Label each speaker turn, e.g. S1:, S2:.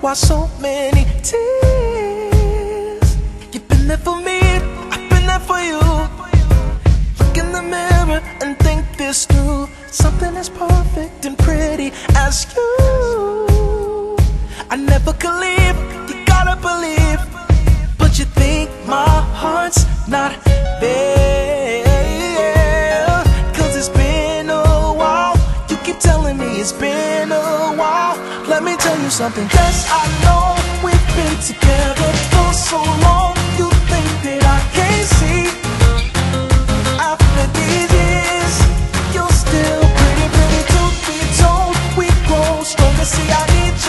S1: why so many tears. You've been there for me, I've been there for you. Look in the mirror and think this through. Something as perfect and pretty as you, I never could leave, you gotta believe. But you think my heart's not there, 'cause it's been a while. You keep telling me it's been a while. Let me tell you something, yes, I know we've been together for so long. You think that I can't see, after these years, you're still pretty, pretty. Truth be told, we grow stronger. See, I need